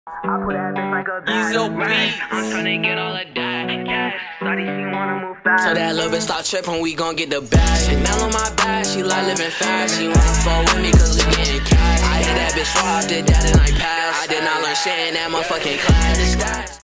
I put that bitch like a bag. I'm tryna get all of that cash. Shawty, she wanna move fast. So that little bitch start tripping, we gon' get the bag. Chanel on my back, she like living fast. She wanna fall with me cause we getting cash. I hit that bitch raw, did that and I passed. I did not learn shit in that motherfucking class.